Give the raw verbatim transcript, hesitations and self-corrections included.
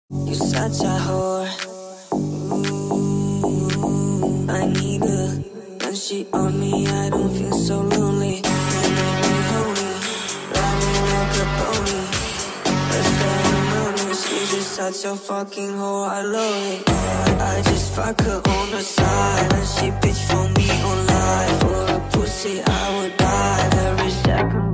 You're such a whore. Ooh, I need her. When she on me, I don't feel so lonely. You make me holy, riding like a pony. A ceremony, she's just such a fucking whore. I love it. I just fuck her on the side, and she bitch for me on life. For a pussy, I would die every second.